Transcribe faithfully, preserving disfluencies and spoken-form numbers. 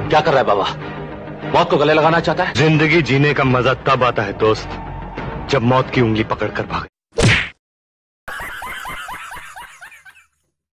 क्या कर रहा है बाबा? मौत को गले लगाना चाहता है? जिंदगी जीने का मजा तब आता है दोस्त, जब मौत की उंगली पकड़कर भागे।